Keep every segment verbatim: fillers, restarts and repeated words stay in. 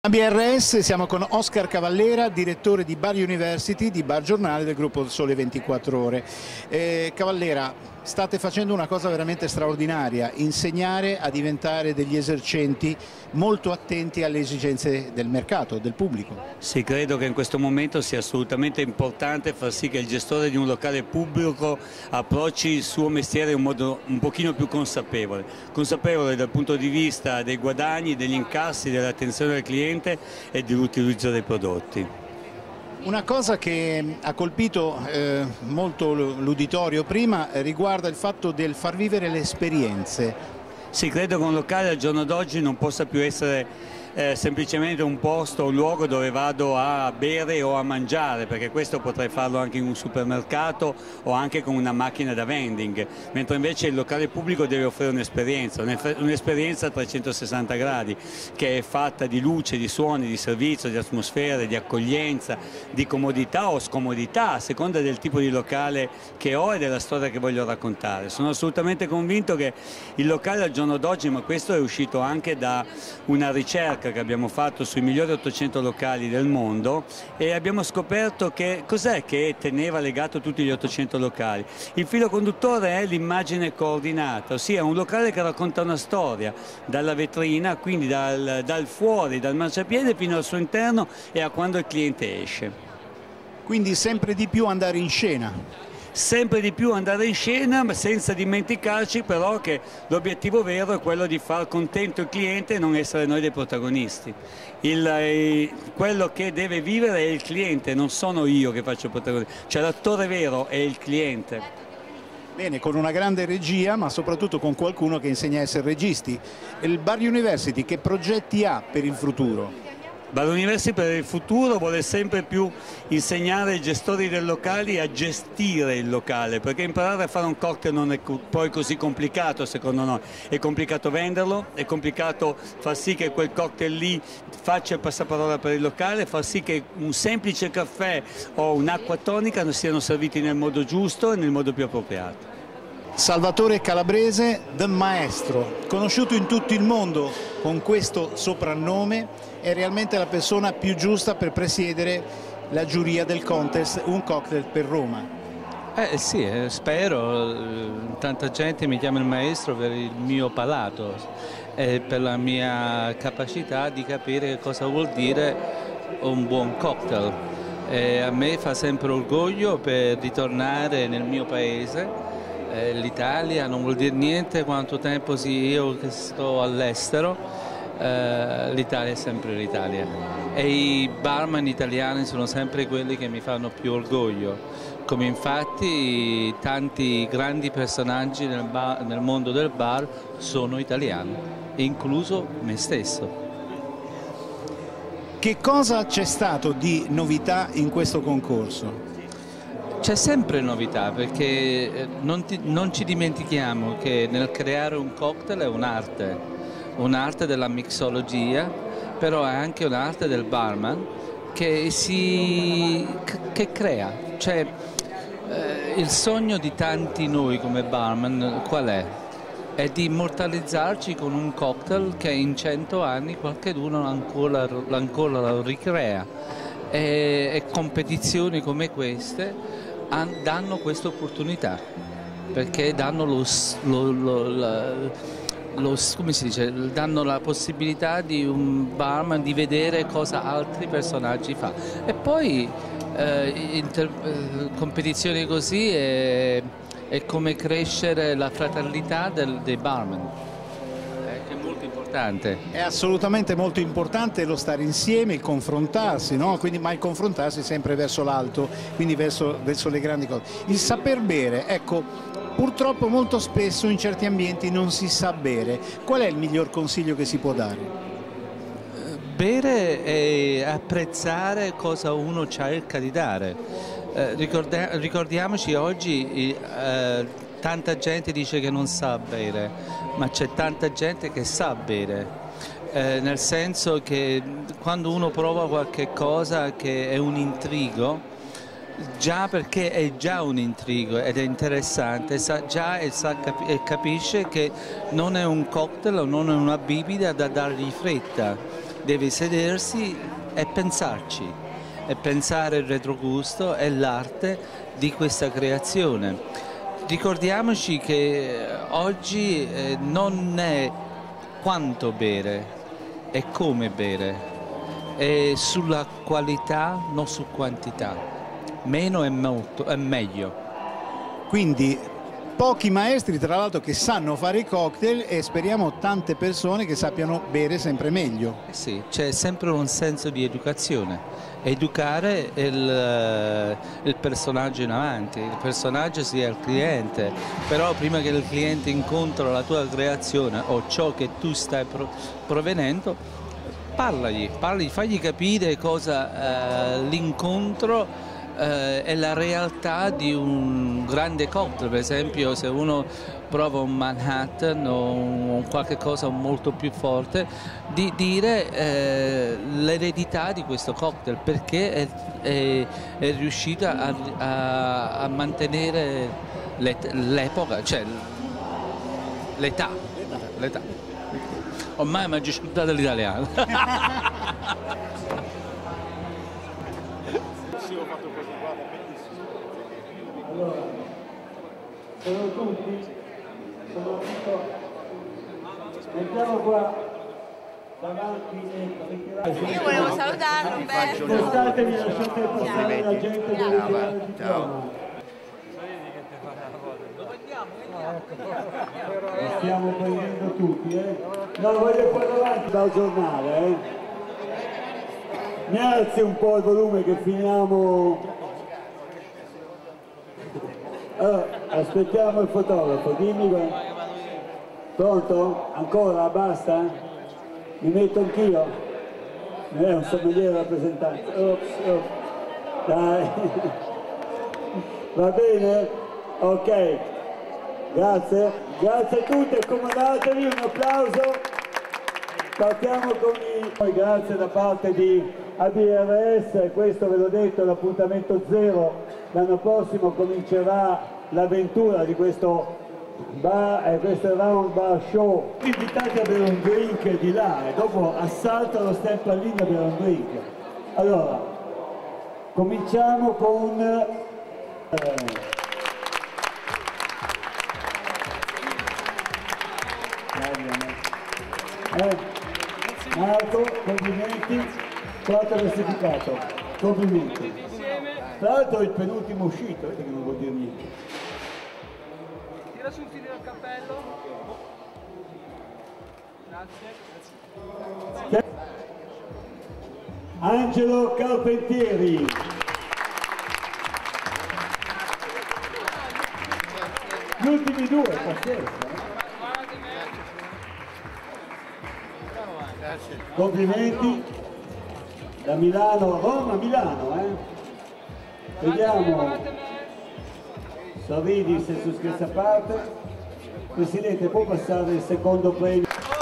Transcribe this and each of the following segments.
A B R S siamo con Oscar Cavallera, direttore di Bar University, di Bar Giornale del gruppo Sole ventiquattro Ore. Eh, Cavallera, state facendo una cosa veramente straordinaria, insegnare a diventare degli esercenti molto attenti alle esigenze del mercato, del pubblico. Sì, credo che in questo momento sia assolutamente importante far sì che il gestore di un locale pubblico approcci il suo mestiere in un modo un pochino più consapevole, consapevole dal punto di vista dei guadagni, degli incassi, dell'attenzione al cliente e dell'utilizzo dei prodotti. Una cosa che ha colpito eh, molto l'uditorio prima riguarda il fatto del far vivere le esperienze. Sì, credo che un locale al giorno d'oggi non possa più essere eh, semplicemente un posto, un luogo dove vado a bere o a mangiare, perché questo potrei farlo anche in un supermercato o anche con una macchina da vending, mentre invece il locale pubblico deve offrire un'esperienza, un'esperienza a trecentosessanta gradi, che è fatta di luce, di suoni, di servizio, di atmosfere, di accoglienza, di comodità o scomodità, a seconda del tipo di locale che ho e della storia che voglio raccontare. Sono assolutamente convinto che il locale al giorno d'oggi, ma questo è uscito anche da una ricerca che abbiamo fatto sui migliori ottocento locali del mondo, e abbiamo scoperto che cos'è che teneva legato tutti gli ottocento locali. Il filo conduttore è l'immagine coordinata, ossia un locale che racconta una storia dalla vetrina, quindi dal, dal fuori, dal marciapiede fino al suo interno e a quando il cliente esce. Quindi sempre di più andare in scena. Sempre di più andare in scena, ma senza dimenticarci però che l'obiettivo vero è quello di far contento il cliente e non essere noi dei protagonisti. Il, eh, quello che deve vivere è il cliente, non sono io che faccio il protagonista, cioè l'attore vero è il cliente. Bene, con una grande regia, ma soprattutto con qualcuno che insegna a essere registi. Il Bar University che progetti ha per il futuro? Bar University per il futuro vuole sempre più insegnare ai gestori dei locali a gestire il locale, perché imparare a fare un cocktail non è poi così complicato secondo noi. È complicato venderlo, è complicato far sì che quel cocktail lì faccia il passaparola per il locale, far sì che un semplice caffè o un'acqua tonica siano serviti nel modo giusto e nel modo più appropriato. Salvatore Calabrese, The Maestro, conosciuto in tutto il mondo con questo soprannome, è realmente la persona più giusta per presiedere la giuria del contest Un Cocktail per Roma. Eh sì, eh, spero, tanta gente mi chiama il maestro per il mio palato e per la mia capacità di capire cosa vuol dire un buon cocktail. E a me fa sempre orgoglio per ritornare nel mio paese. L'Italia non vuol dire niente quanto tempo sia io che sto all'estero, eh, l'Italia è sempre l'Italia e i barman italiani sono sempre quelli che mi fanno più orgoglio, come infatti tanti grandi personaggi nel, bar, nel mondo del bar sono italiani, incluso me stesso. Che cosa c'è stato di novità in questo concorso? C'è sempre novità, perché non, ti, non ci dimentichiamo che nel creare un cocktail è un'arte, un'arte della mixologia, però è anche un'arte del barman che, si, che crea. Cioè, eh, il sogno di tanti noi come barman qual è? È di immortalizzarci con un cocktail che in cento anni qualcuno ancora, ancora lo ricrea, e, e competizioni come queste danno questa opportunità, perché danno, lo, lo, lo, la, lo, come si dice, danno la possibilità di un barman di vedere cosa altri personaggi fa. E poi eh, inter, eh, competizioni così è, è come crescere la fraternità del, dei barman. È assolutamente molto importante lo stare insieme, il confrontarsi, no? Quindi, ma il confrontarsi sempre verso l'alto, quindi verso, verso le grandi cose. Il saper bere, ecco, purtroppo molto spesso in certi ambienti non si sa bere. Qual è il miglior consiglio che si può dare? Bere e apprezzare cosa uno cerca di dare. Eh, ricordia, ricordiamoci oggi eh, tanta gente dice che non sa bere, ma c'è tanta gente che sa bere, eh, nel senso che quando uno prova qualche cosa che è un intrigo, già perché è già un intrigo ed è interessante, sa già e, sa capi e capisce che non è un cocktail o non è una bibita da dargli fretta, deve sedersi e pensarci, e pensare il retrogusto e l'arte di questa creazione. Ricordiamoci che oggi eh, non è quanto bere, è come bere, è sulla qualità, non su quantità, meno è, molto, è meglio. Quindi pochi maestri tra l'altro che sanno fare i cocktail e speriamo tante persone che sappiano bere sempre meglio. Eh sì, c'è sempre un senso di educazione, educare il, il personaggio in avanti, il personaggio sia il cliente, però prima che il cliente incontra la tua creazione o ciò che tu stai provenendo, parlagli, parlagli, fagli capire cosa eh, l'incontro Eh, è la realtà di un grande cocktail. Per esempio, se uno prova un Manhattan o un qualche cosa molto più forte, di dire eh, l'eredità di questo cocktail, perché è, è, è riuscita a, a, a mantenere l'epoca, cioè l'età. l'età. Ormai mi ha già scusato l'italiano. Allora, sono tutti? Sono tutto? Mettiamo qua davanti e Io volevo salutarlo, Umberto. spostatevi, lasciate passare la gente che deve tirare il diploma. Lo stiamo prendendo tutti, eh? No, voglio qua davanti dal giornale, eh? Mi alzi un po' il volume che finiamo. Allora, aspettiamo il fotografo, dimmi. Pronto? Ancora? Basta? Mi metto anch'io? Non è un sommelier rappresentante. Ops, ops. Dai. Va bene? Ok. Grazie. Grazie a tutti, accomodatevi, un applauso. Partiamo con i... Grazie da parte di A B R S, questo ve l'ho detto, è l'appuntamento zero. L'anno prossimo comincerà l'avventura di questo bar, eh, questo round bar show. Invitati a bere un drink di là e dopo assalta lo stand pallino a bere un drink. Allora, cominciamo con... Eh, eh, Marco, complimenti, quarto classificato, complimenti. Tra l'altro è il penultimo uscito, vedi che non vuol dire niente. Tira sul filo del cappello. Grazie. Angelo Carpentieri. Gli ultimi due, pazienza. Complimenti. Da Milano, Roma, Milano, eh. Vediamo, sorridi se su scherzo a parte. Presidente, può passare il secondo premio?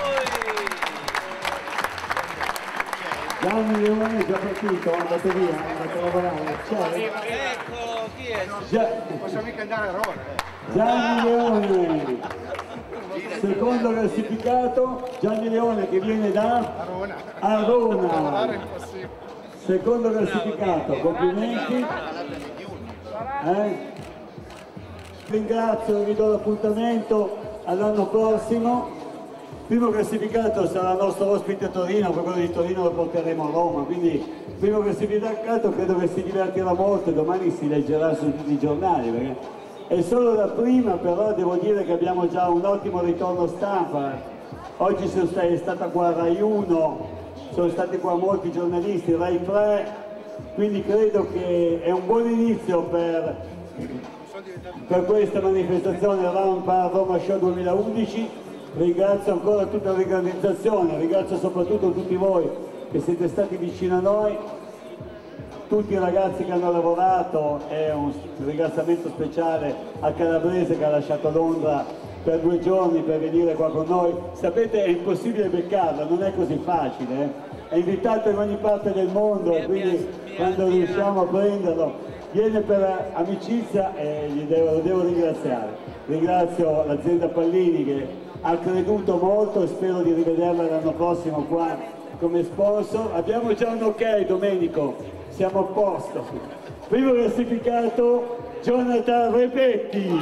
Gianni Leone è già partito, è andato via, è andato a lavorare. Ecco, chi è? Gia... Non possiamo mica andare a Roma. Gianni Leone, secondo classificato, Gianni Leone che viene da Arona. Secondo classificato, complimenti. Eh? Ringrazio, vi do l'appuntamento all'anno prossimo. Primo classificato sarà il nostro ospite a Torino, poi quello di Torino lo porteremo a Roma, quindi primo classificato credo che si divertirà molto e domani si leggerà su tutti i giornali, perché è solo la prima, però devo dire che abbiamo già un ottimo ritorno stampa. Oggi sono stati, è stata qua Rai uno, sono stati qua molti giornalisti, Rai tre, quindi credo che è un buon inizio per, per questa manifestazione Round Bar Roma Show duemilaundici. Ringrazio ancora tutta l'organizzazione, ringrazio soprattutto tutti voi che siete stati vicino a noi, tutti i ragazzi che hanno lavorato, e un ringraziamento speciale al calabrese che ha lasciato Londra per due giorni per venire qua con noi. Sapete, è impossibile beccarla, non è così facile, eh? È invitato in ogni parte del mondo e quindi quando riusciamo a prenderlo viene per amicizia e gli devo, lo devo ringraziare. Ringrazio l'azienda Pallini che ha creduto molto e spero di rivederla l'anno prossimo qua come sponsor. Abbiamo già un ok, Domenico, siamo a posto. Primo classificato Jonathan Repetti.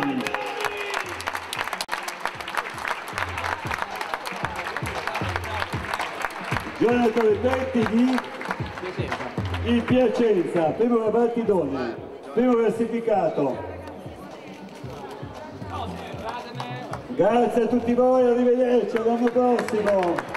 Jonathan Repetti di il Piacenza, primo Bartidone, primo classificato. Grazie a tutti voi, arrivederci, all'anno prossimo.